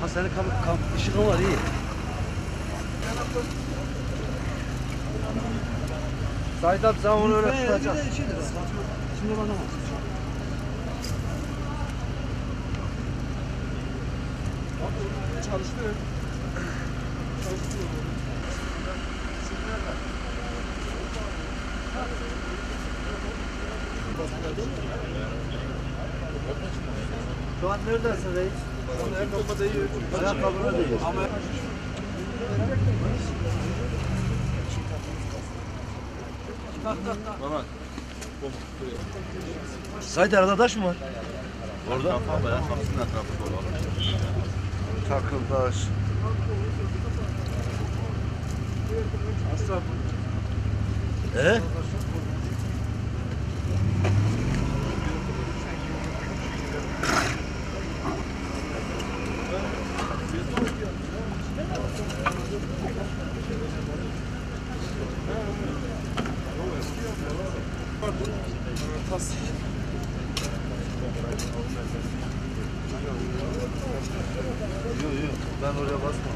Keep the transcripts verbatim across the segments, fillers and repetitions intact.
Ha senin kam kam ışığın var iyi. Sait abi sen onu öyle tutacaksın. Şimdi bana bak. Çalıştı. Çalıştı. Şu an neredesin reis? Ayakkabı değil. Ayakkabını değil. Ama Mehmet. Sait arada taş mı var? Orada. Bayağı kapısının etrafında olan. Takıldaş. Aslan. Ee? Yok yok ben oraya basmam.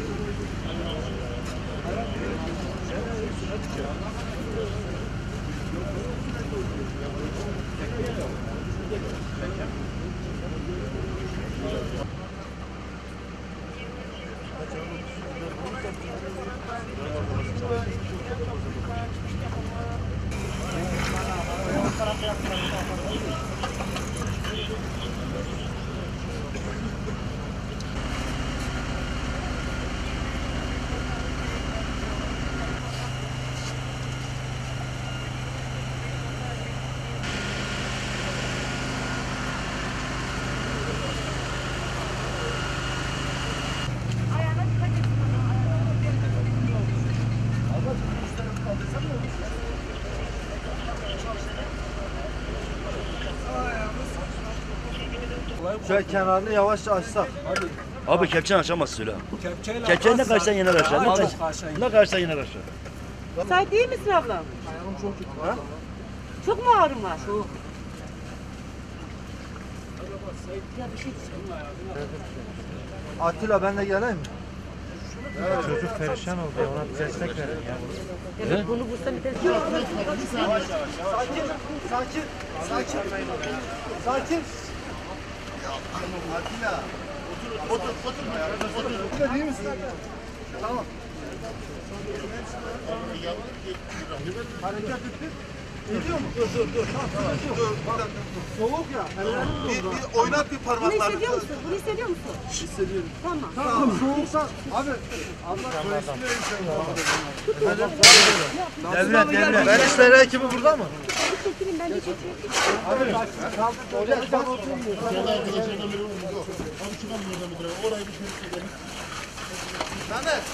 Şöyle kenarını yavaşça açsak. Hadi. Abi kepçeni açamazsın öyle. Kepçeyi ne karşıdan yener aşağı. Ne karşıdan, ne karşıdan yener aşağı. Sait değil misin ablam? Ayağım çok kötü. Ha? Çok mu ağrın var? Çok. Ya bir şey Atilla ben de geleyim mi? Evet. Çocuk perişan oldu ya, ona bir destek verin ya. Evet, bunu bulsam bir destek. Yavaş yavaş. Sakin. Sakin. Sakin. Sakin. Atilla. Otur, otur, otur. Otur. İyi misin? Tamam. Hareket etti. Geliyor mu? Dur, dur, dur. Tamam, dur. Soğuk ya. Bir, bir oynat bir Bunu parmaklarını. hissediyor musun? Bunu hissediyor musun? Hissediyorum. Tamam. Tamam, soğuksa. Abi. Allah koysun. Devlet, devlet. Ben işleri ekibi burada mı? Çekilin, ben de çekeyim. Abi, kaldır. Oraya sen oturmuyorsun. Orayı bir şey söyleyeyim. Mehmet.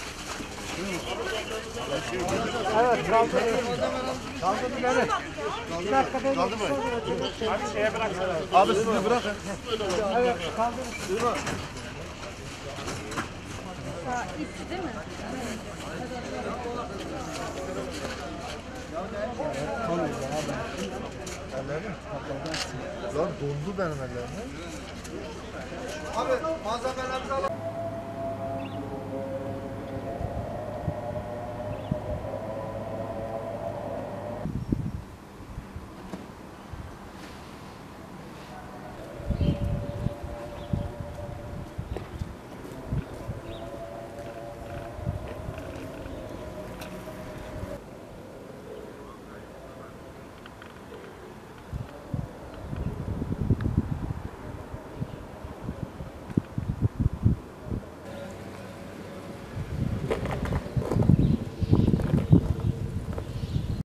Evet, kaldır. Kaldır Mehmet. Bir dakika ben. Kaldır mı? Abi şeye bıraksana. Abi sizi bırakın. Evet, kaldır. Durma. İpti değil mi? Lan dondu benim ellerim. Abi malzemelerimizi alalım.